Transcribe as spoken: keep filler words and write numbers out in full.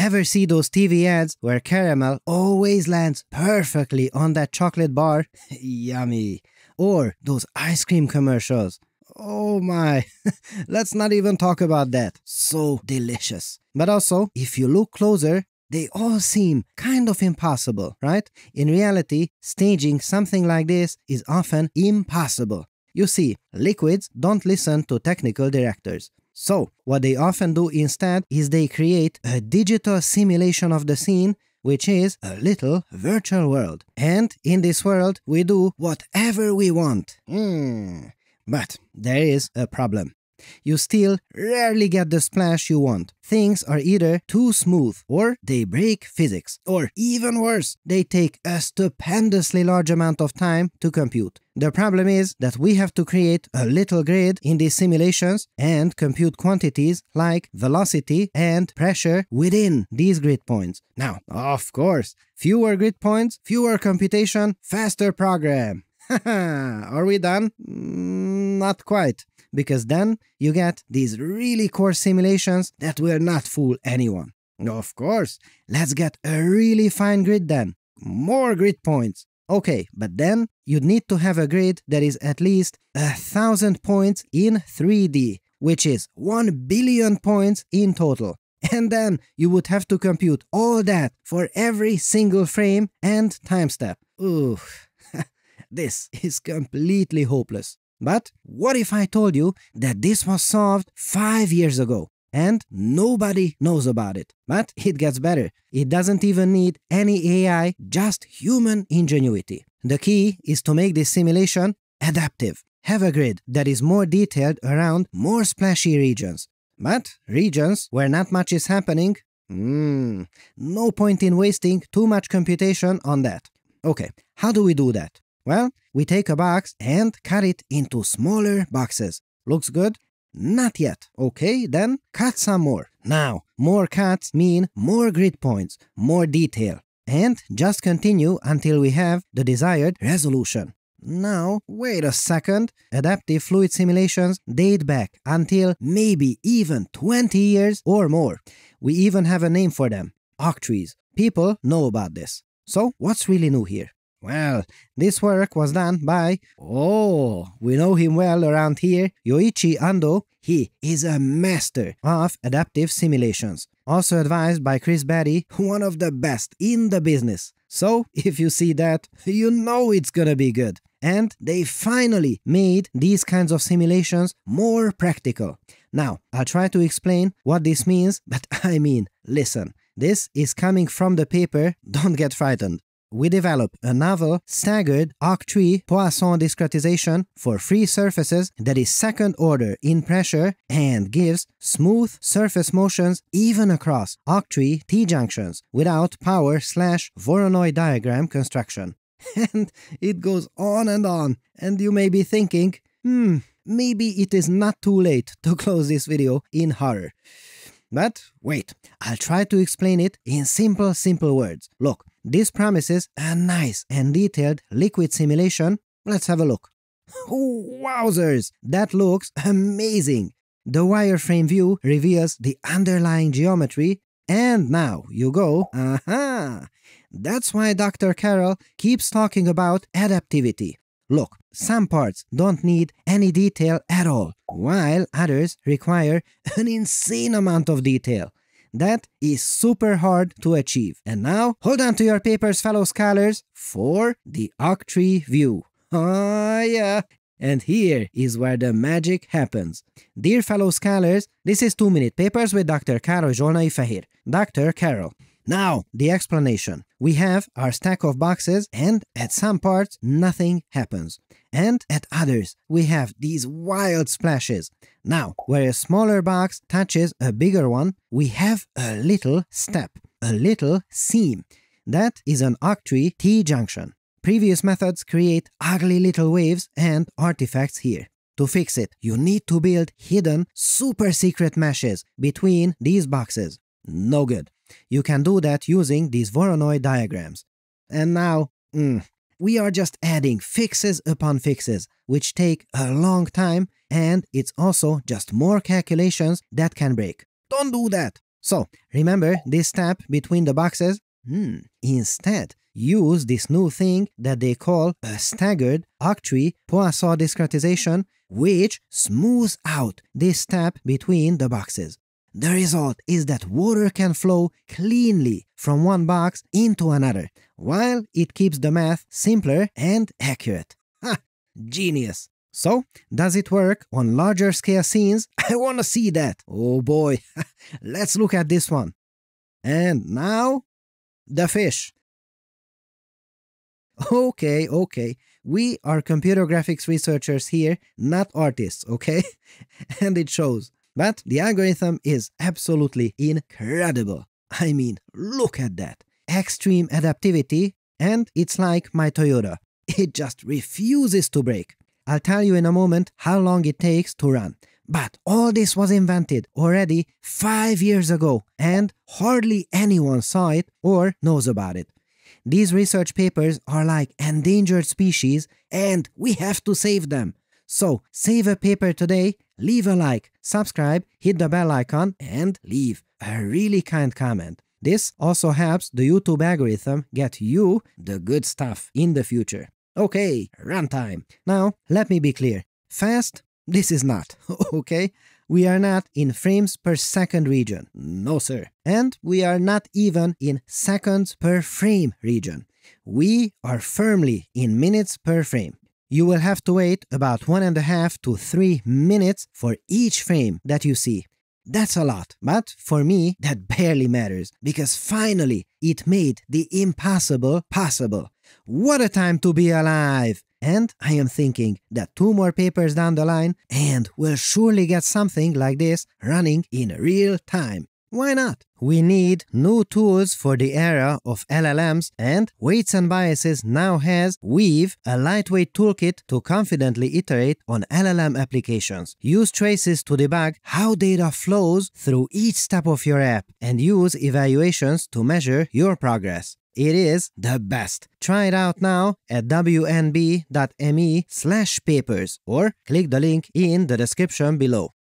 Ever see those T V ads where caramel always lands perfectly on that chocolate bar? Yummy. Or those ice cream commercials. Oh my, let's not even talk about that. So delicious. But also, if you look closer, they all seem kind of impossible, right? In reality, staging something like this is often impossible. You see, liquids don't listen to technical directors. So, what they often do instead is they create a digital simulation of the scene, which is a little virtual world. And in this world, we do whatever we want. Hmm. But there is a problem. You still rarely get the splash you want. Things are either too smooth, or they break physics, or even worse, they take a stupendously large amount of time to compute. The problem is that we have to create a little grid in these simulations and compute quantities like velocity and pressure within these grid points. Now, of course, fewer grid points, fewer computation, faster program. Haha, are we done? Mm, not quite. Because then you get these really coarse simulations that will not fool anyone. Of course, let's get a really fine grid then. More grid points. Okay, but then you'd need to have a grid that is at least a thousand points in three D, which is one billion points in total. And then you would have to compute all that for every single frame and time step. Ooh, this is completely hopeless. But what if I told you that this was solved five years ago and nobody knows about it? But it gets better. It doesn't even need any A I, just human ingenuity. The key is to make this simulation adaptive. Have a grid that is more detailed around more splashy regions. But regions where not much is happening, hmm, no point in wasting too much computation on that. Okay, how do we do that? Well, we take a box and cut it into smaller boxes. Looks good? Not yet. Okay, then cut some more. Now, more cuts mean more grid points, more detail. And just continue until we have the desired resolution. Now, wait a second. Adaptive fluid simulations date back until maybe even twenty years or more. We even have a name for them. Octrees. People know about this. So, what's really new here? Well, this work was done by, oh, we know him well around here, Yoichi Ando. He is a master of adaptive simulations. Also advised by Chris Barry, one of the best in the business. So, if you see that, you know it's gonna be good. And they finally made these kinds of simulations more practical. Now, I'll try to explain what this means, but I mean, listen. This is coming from the paper, don't get frightened. We develop a novel, staggered octree Poisson discretization for free surfaces that is second order in pressure and gives smooth surface motions even across octree T-junctions without power slash Voronoi diagram construction. And it goes on and on, and you may be thinking, hmm, maybe it is not too late to close this video in horror. But wait, I'll try to explain it in simple, simple words. Look, this promises a nice and detailed liquid simulation. Let's have a look. Wowzers! That looks amazing! The wireframe view reveals the underlying geometry, and now you go, aha! That's why Doctor Carroll keeps talking about adaptivity. Look, some parts don't need any detail at all, while others require an insane amount of detail. That is super hard to achieve. And now, hold on to your papers, fellow scholars, for the octree view. Ah, yeah. And here is where the magic happens. Dear fellow scholars, this is two minute Papers with Doctor Károly Zsolnai Fehér. Doctor Carroll. Now, the explanation. We have our stack of boxes, and at some parts, nothing happens. And at others, we have these wild splashes. Now, where a smaller box touches a bigger one, we have a little step, a little seam. That is an octree T-junction. Previous methods create ugly little waves and artifacts here. To fix it, you need to build hidden, super secret meshes between these boxes. No good. You can do that using these Voronoi diagrams. And now, mm, we are just adding fixes upon fixes, which take a long time, and it's also just more calculations that can break. Don't do that! So, remember this step between the boxes? Hmm, instead, use this new thing that they call a staggered octree Poisson discretization, which smooths out this step between the boxes. The result is that water can flow cleanly from one box into another, while it keeps the math simpler and accurate. Ha! Genius! So, does it work on larger scale scenes? I wanna see that! Oh boy! Let's look at this one. And now, the fish. Okay, okay. We are computer graphics researchers here, not artists, okay? And it shows. But the algorithm is absolutely incredible. I mean, look at that. Extreme adaptivity, and it's like my Toyota. It just refuses to break. I'll tell you in a moment how long it takes to run. But all this was invented already five years ago, and hardly anyone saw it or knows about it. These research papers are like endangered species, and we have to save them. So, save a paper today, leave a like, subscribe, hit the bell icon, and leave a really kind comment. This also helps the YouTube algorithm get you the good stuff in the future. Okay, runtime. Now, let me be clear. Fast? This is not, okay? We are not in frames per second region. No, sir. And we are not even in seconds per frame region. We are firmly in minutes per frame. You will have to wait about one and a half to three minutes for each frame that you see. That's a lot, but for me, that barely matters, because finally, it made the impossible possible. What a time to be alive! And I am thinking that two more papers down the line, and we'll surely get something like this running in real time. Why not? We need new tools for the era of L L Ms, and Weights and Biases now has Weave, a lightweight toolkit to confidently iterate on L L M applications. Use traces to debug how data flows through each step of your app, and use evaluations to measure your progress. It is the best. Try it out now at w n b dot m e slash papers or click the link in the description below.